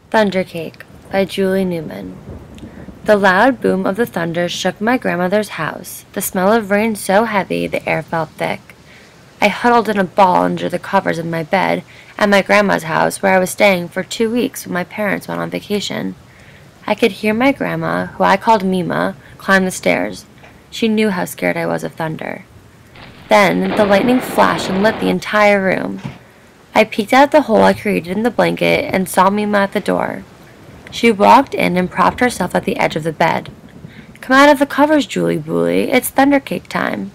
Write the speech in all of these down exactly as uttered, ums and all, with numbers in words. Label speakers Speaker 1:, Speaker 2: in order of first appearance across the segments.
Speaker 1: Thunder Cake by Julie Newman. The loud boom of the thunder shook my grandmother's house, the smell of rain so heavy the air felt thick. I huddled in a ball under the covers of my bed at my grandma's house, where I was staying for two weeks when my parents went on vacation. I could hear my grandma, who I called Mima, climb the stairs. She knew how scared I was of thunder. Then the lightning flashed and lit the entire room. I peeked out the hole I created in the blanket and saw Mima at the door. She walked in and propped herself at the edge of the bed. "Come out of the covers, Julie Booley. It's thunder cake time."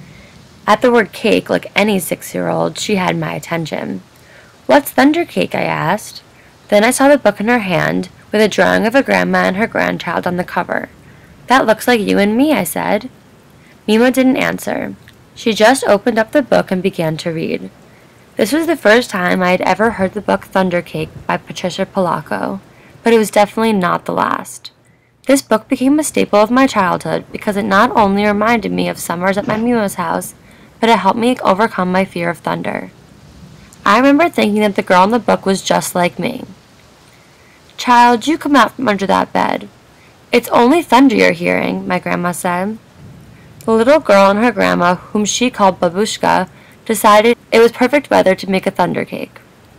Speaker 1: At the word cake, like any six-year-old, she had my attention. "What's thunder cake?" I asked. Then I saw the book in her hand, with a drawing of a grandma and her grandchild on the cover. "That looks like you and me," I said. Mima didn't answer. She just opened up the book and began to read. This was the first time I had ever heard the book Thunder Cake by Patricia Polacco, but it was definitely not the last. This book became a staple of my childhood because it not only reminded me of summers at my Mima's house, but it helped me overcome my fear of thunder. I remember thinking that the girl in the book was just like me. "Child, you come out from under that bed. It's only thunder you're hearing," my grandma said. The little girl and her grandma, whom she called Babushka, decided it was perfect weather to make a thunder cake.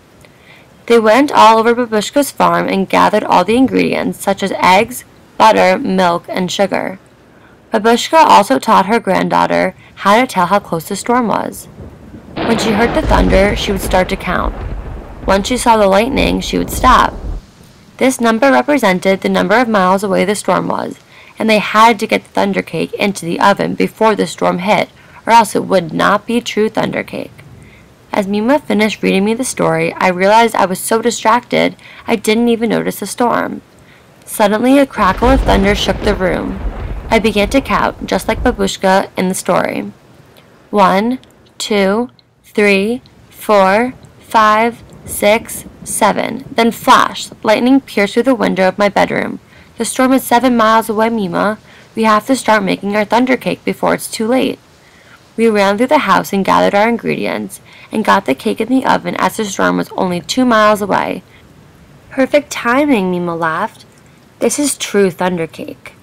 Speaker 1: They went all over Babushka's farm and gathered all the ingredients, such as eggs, butter, milk, and sugar. Babushka also taught her granddaughter how to tell how close the storm was. When she heard the thunder, she would start to count. Once she saw the lightning, she would stop. This number represented the number of miles away the storm was, and they had to get the thunder cake into the oven before the storm hit, or else it would not be true thunder cake. As Mima finished reading me the story, I realized I was so distracted I didn't even notice the storm. Suddenly, a crackle of thunder shook the room. I began to count, just like Babushka in the story. One, two, three, four, five, six, seven. Then flash! Lightning pierced through the window of my bedroom. "The storm is seven miles away, Mima. We have to start making our thunder cake before it's too late." We ran through the house and gathered our ingredients, and got the cake in the oven as the storm was only two miles away. "Perfect timing," Mima laughed. "This is true thunder cake."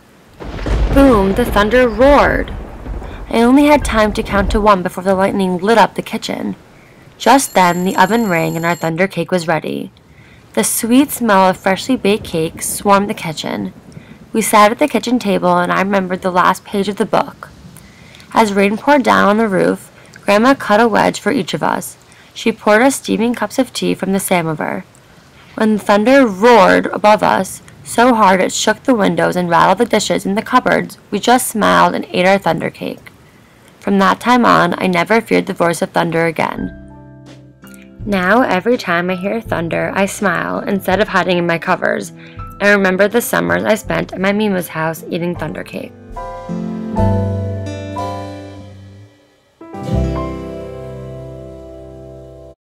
Speaker 1: Boom! The thunder roared. I only had time to count to one before the lightning lit up the kitchen. Just then, the oven rang and our thunder cake was ready. The sweet smell of freshly baked cake swarmed the kitchen. We sat at the kitchen table, and I remembered the last page of the book. As rain poured down on the roof, Grandma cut a wedge for each of us. She poured us steaming cups of tea from the samovar. When the thunder roared above us, so hard it shook the windows and rattled the dishes in the cupboards, we just smiled and ate our thunder cake. From that time on, I never feared the voice of thunder again. Now, every time I hear thunder, I smile instead of hiding in my covers, and remember the summers I spent at my Mima's house eating thunder cake.